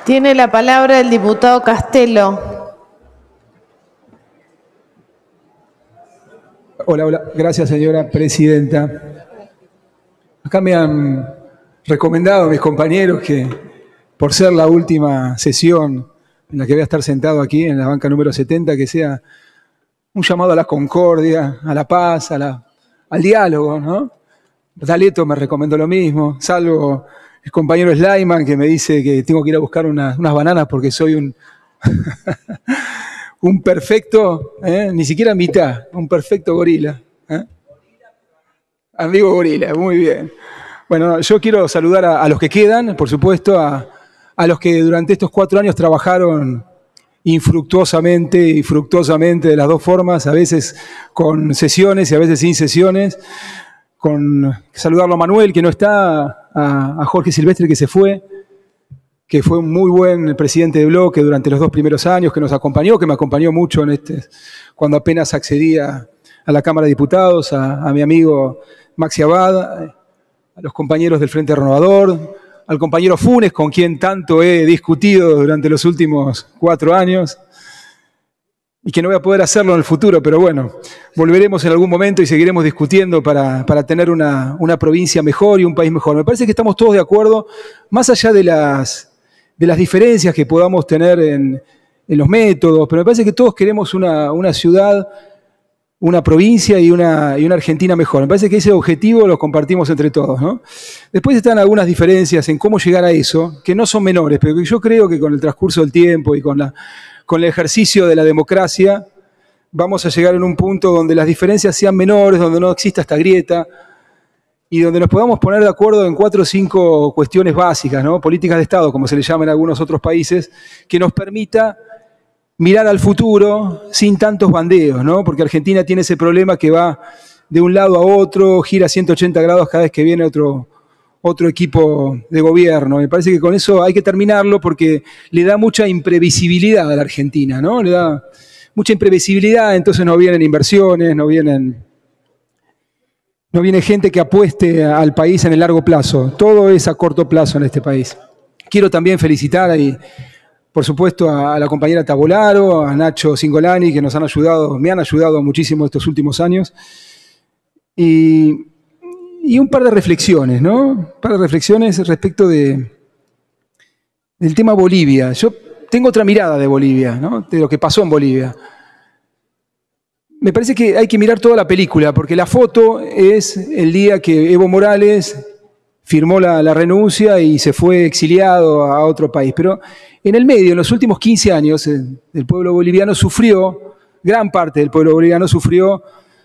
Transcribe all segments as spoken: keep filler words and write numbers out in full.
Tiene la palabra el diputado Castelo. Hola, hola. Gracias, señora presidenta. Acá me han recomendado mis compañeros que, por ser la última sesión en la que voy a estar sentado aquí, en la banca número setenta, que sea un llamado a la concordia, a la paz, a la, al diálogo, ¿no? D'Aleto me recomendó lo mismo, salvo el compañero Slayman, que me dice que tengo que ir a buscar una, unas bananas porque soy un... un perfecto, ¿eh? Ni siquiera mitad, un perfecto gorila. ¿eh? Amigo gorila, muy bien. Bueno, yo quiero saludar a, a los que quedan, por supuesto, a, a los que durante estos cuatro años trabajaron infructuosamente y fructuosamente de las dos formas, a veces con sesiones y a veces sin sesiones. Con saludarlo a Manuel, que no está, a, a Jorge Silvestre, que se fue, que fue un muy buen presidente de bloque durante los dos primeros años, que nos acompañó, que me acompañó mucho en este, cuando apenas accedía a la Cámara de Diputados, a, a mi amigo Maxi Abad, a los compañeros del Frente Renovador, al compañero Funes, con quien tanto he discutido durante los últimos cuatro años, y que no voy a poder hacerlo en el futuro, pero bueno, volveremos en algún momento y seguiremos discutiendo para, para tener una, una provincia mejor y un país mejor. Me parece que estamos todos de acuerdo, más allá de las... de las diferencias que podamos tener en, en los métodos, pero me parece que todos queremos una, una ciudad, una provincia y una, y una Argentina mejor. Me parece que ese objetivo lo compartimos entre todos, ¿no? Después están algunas diferencias en cómo llegar a eso, que no son menores, pero que yo creo que con el transcurso del tiempo y con, la, con el ejercicio de la democracia vamos a llegar en un punto donde las diferencias sean menores, donde no exista esta grieta, y donde nos podamos poner de acuerdo en cuatro o cinco cuestiones básicas, ¿no? Políticas de Estado, como se le llama en algunos otros países, que nos permita mirar al futuro sin tantos bandeos, ¿no? Porque Argentina tiene ese problema que va de un lado a otro, gira ciento ochenta grados cada vez que viene otro, otro equipo de gobierno. Me parece que con eso hay que terminarlo porque le da mucha imprevisibilidad a la Argentina, ¿no? Le da mucha imprevisibilidad, entonces no vienen inversiones, no vienen... No viene gente que apueste al país en el largo plazo. Todo es a corto plazo en este país. Quiero también felicitar y, por supuesto, a la compañera Tabolaro, a Nacho Cingolani, que nos han ayudado, me han ayudado muchísimo estos últimos años. Y, y un par de reflexiones, ¿no? Un par de reflexiones respecto de, del tema Bolivia. Yo tengo otra mirada de Bolivia, ¿no? De lo que pasó en Bolivia. Me parece que hay que mirar toda la película, porque la foto es el día que Evo Morales firmó la, la renuncia y se fue exiliado a otro país. Pero en el medio, en los últimos quince años, el, el pueblo boliviano sufrió, gran parte del pueblo boliviano sufrió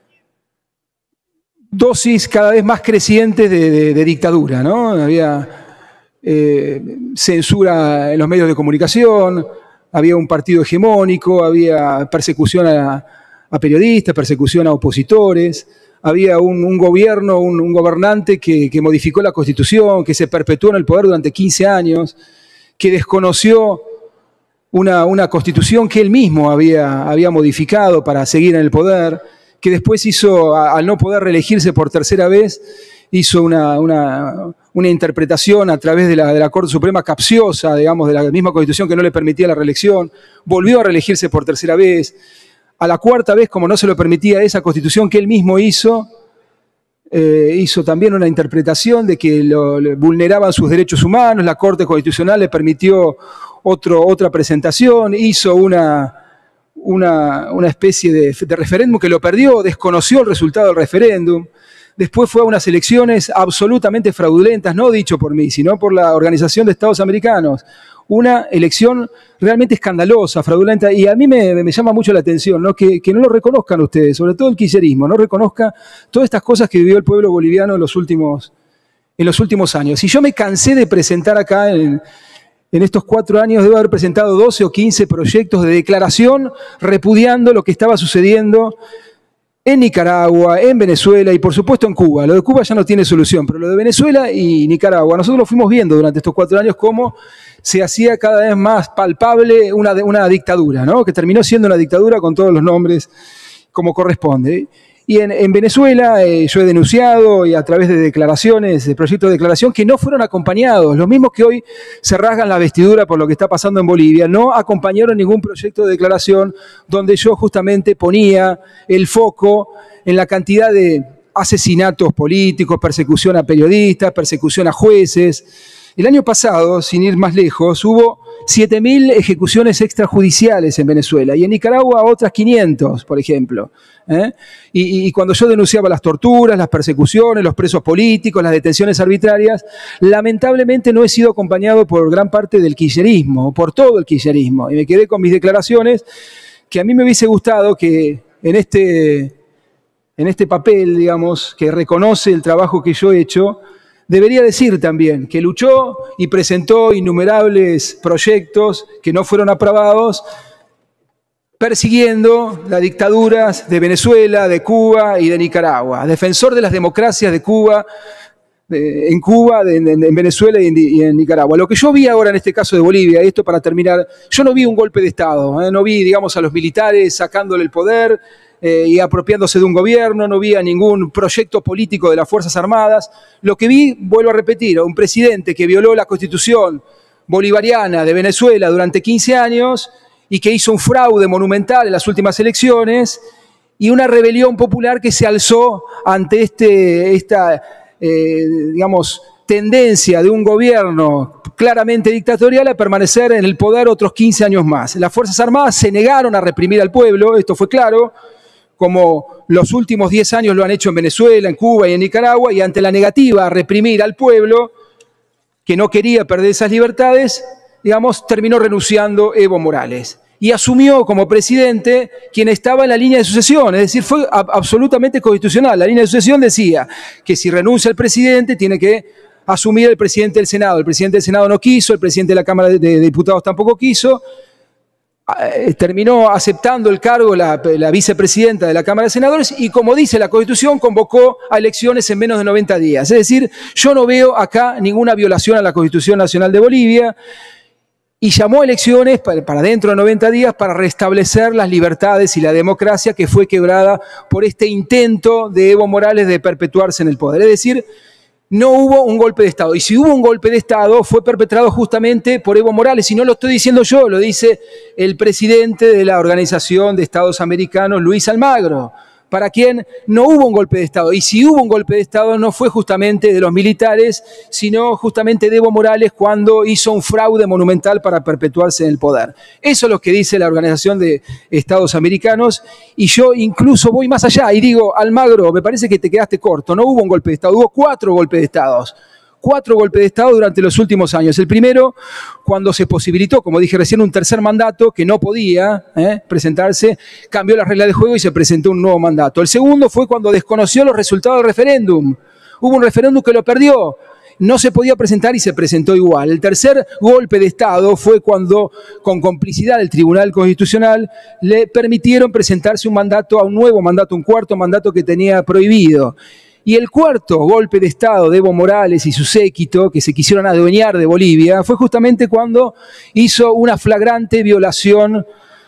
dosis cada vez más crecientes de, de, de dictadura, ¿no? Había eh, censura en los medios de comunicación, había un partido hegemónico, había persecución a a periodistas, persecución a opositores, había un, un gobierno, un, un gobernante que, que modificó la Constitución, que se perpetuó en el poder durante quince años, que desconoció una, una Constitución que él mismo había, había modificado para seguir en el poder, que después hizo, a, al no poder reelegirse por tercera vez, hizo una, una, una interpretación a través de la, de la Corte Suprema capciosa, digamos, de la misma Constitución que no le permitía la reelección, volvió a reelegirse por tercera vez. A la cuarta vez, como no se lo permitía esa Constitución que él mismo hizo, eh, hizo también una interpretación de que lo, lo vulneraban sus derechos humanos, la Corte Constitucional le permitió otro, otra presentación, hizo una, una, una especie de, de referéndum que lo perdió, desconoció el resultado del referéndum, después fue a unas elecciones absolutamente fraudulentas, no dicho por mí, sino por la Organización de Estados Americanos, una elección realmente escandalosa, fraudulenta, y a mí me, me llama mucho la atención, ¿no? Que, que no lo reconozcan ustedes, sobre todo el kirchnerismo, no reconozca todas estas cosas que vivió el pueblo boliviano en los últimos, en los últimos años. Y yo me cansé de presentar acá, en, en estos cuatro años, debo haber presentado doce o quince proyectos de declaración repudiando lo que estaba sucediendo en Nicaragua, en Venezuela y por supuesto en Cuba. Lo de Cuba ya no tiene solución, pero lo de Venezuela y Nicaragua, nosotros lo fuimos viendo durante estos cuatro años cómo se hacía cada vez más palpable una, una dictadura, ¿no? Que terminó siendo una dictadura con todos los nombres como corresponde. Y en, en Venezuela eh, yo he denunciado y a través de declaraciones, de proyectos de declaración que no fueron acompañados, los mismos que hoy se rasgan la vestidura por lo que está pasando en Bolivia, no acompañaron ningún proyecto de declaración donde yo justamente ponía el foco en la cantidad de asesinatos políticos, persecución a periodistas, persecución a jueces. El año pasado, sin ir más lejos, hubo siete mil ejecuciones extrajudiciales en Venezuela y en Nicaragua otras quinientas, por ejemplo. ¿eh? Y, y cuando yo denunciaba las torturas, las persecuciones, los presos políticos, las detenciones arbitrarias, lamentablemente no he sido acompañado por gran parte del kirchnerismo, por todo el kirchnerismo. Y me quedé con mis declaraciones que a mí me hubiese gustado que en este, en este papel, digamos, que reconoce el trabajo que yo he hecho, debería decir también que luchó y presentó innumerables proyectos que no fueron aprobados, persiguiendo las dictaduras de Venezuela, de Cuba y de Nicaragua. Defensor de las democracias de Cuba, de, en Cuba, de, de, en Venezuela y en, y en Nicaragua. Lo que yo vi ahora en este caso de Bolivia, y esto para terminar, yo no vi un golpe de Estado, ¿eh? no vi, digamos, a los militares sacándole el poder, Eh, y apropiándose de un gobierno, no vi a ningún proyecto político de las Fuerzas Armadas. Lo que vi, vuelvo a repetir, a un presidente que violó la Constitución bolivariana de Venezuela durante quince años y que hizo un fraude monumental en las últimas elecciones y una rebelión popular que se alzó ante este, esta, eh, digamos, tendencia de un gobierno claramente dictatorial a permanecer en el poder otros quince años más. Las Fuerzas Armadas se negaron a reprimir al pueblo, esto fue claro, como los últimos diez años lo han hecho en Venezuela, en Cuba y en Nicaragua, y ante la negativa a reprimir al pueblo, que no quería perder esas libertades, digamos, terminó renunciando Evo Morales. Y asumió como presidente quien estaba en la línea de sucesión, es decir, fue absolutamente constitucional. La línea de sucesión decía que si renuncia el presidente, tiene que asumir el presidente del Senado. El presidente del Senado no quiso, el presidente de la Cámara de Diputados tampoco quiso. Terminó aceptando el cargo la, la vicepresidenta de la Cámara de Senadores y, como dice la Constitución, convocó a elecciones en menos de noventa días. Es decir, yo no veo acá ninguna violación a la Constitución Nacional de Bolivia y llamó a elecciones para, para dentro de noventa días para restablecer las libertades y la democracia que fue quebrada por este intento de Evo Morales de perpetuarse en el poder. Es decir, no hubo un golpe de Estado. Y si hubo un golpe de Estado, fue perpetrado justamente por Evo Morales. Y no lo estoy diciendo yo, lo dice el presidente de la Organización de Estados Americanos, Luis Almagro, para quien no hubo un golpe de Estado. Y si hubo un golpe de Estado, no fue justamente de los militares, sino justamente de Evo Morales cuando hizo un fraude monumental para perpetuarse en el poder. Eso es lo que dice la Organización de Estados Americanos. Y yo incluso voy más allá y digo, Almagro, me parece que te quedaste corto. No hubo un golpe de Estado, hubo cuatro golpes de Estado. Cuatro golpes de Estado durante los últimos años. El primero, cuando se posibilitó, como dije recién, un tercer mandato que no podía ¿eh? presentarse, cambió las reglas de juego y se presentó un nuevo mandato. El segundo fue cuando desconoció los resultados del referéndum. Hubo un referéndum que lo perdió. No se podía presentar y se presentó igual. El tercer golpe de Estado fue cuando, con complicidad del Tribunal Constitucional, le permitieron presentarse un mandato, a un nuevo mandato, un cuarto mandato que tenía prohibido. Y el cuarto golpe de Estado de Evo Morales y su séquito, que se quisieron adueñar de Bolivia, fue justamente cuando hizo una flagrante violación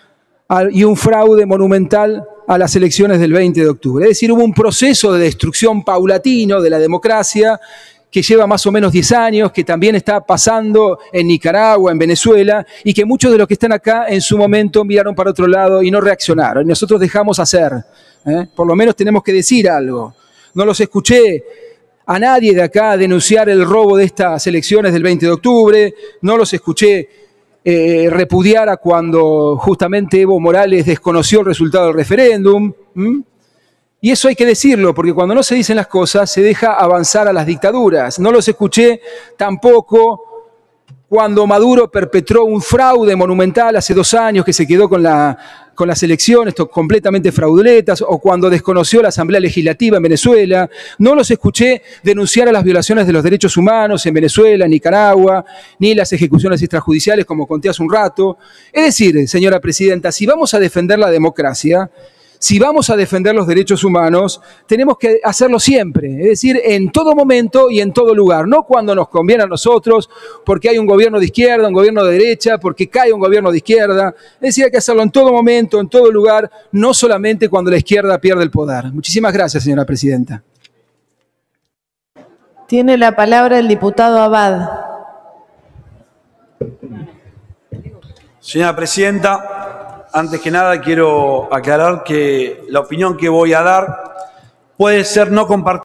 y un fraude monumental a las elecciones del veinte de octubre. Es decir, hubo un proceso de destrucción paulatino de la democracia que lleva más o menos diez años, que también está pasando en Nicaragua, en Venezuela, y que muchos de los que están acá en su momento miraron para otro lado y no reaccionaron. Y nosotros dejamos hacer. ¿eh? Por lo menos tenemos que decir algo. No los escuché a nadie de acá denunciar el robo de estas elecciones del veinte de octubre, no los escuché eh, repudiar a cuando justamente Evo Morales desconoció el resultado del referéndum. ¿Mm? Y eso hay que decirlo, porque cuando no se dicen las cosas se deja avanzar a las dictaduras. No los escuché tampoco cuando Maduro perpetró un fraude monumental hace dos años que se quedó con, la, con las elecciones completamente fraudulentas, o cuando desconoció la Asamblea Legislativa en Venezuela. No los escuché denunciar a las violaciones de los derechos humanos en Venezuela, en Nicaragua, ni las ejecuciones extrajudiciales, como conté hace un rato. Es decir, señora presidenta, si vamos a defender la democracia, si vamos a defender los derechos humanos, tenemos que hacerlo siempre, es decir, en todo momento y en todo lugar, no cuando nos conviene a nosotros, porque hay un gobierno de izquierda, un gobierno de derecha, porque cae un gobierno de izquierda. Es decir, hay que hacerlo en todo momento, en todo lugar, no solamente cuando la izquierda pierde el poder. Muchísimas gracias, señora presidenta. Tiene la palabra el diputado Abad. Señora presidenta, antes que nada quiero aclarar que la opinión que voy a dar puede ser no compartida.